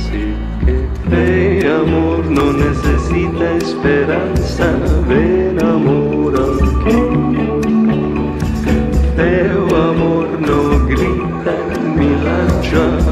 Así que fe, amor, no necesita esperanza. Ven, amor, aquí. Feo amor no grita en mi lancha.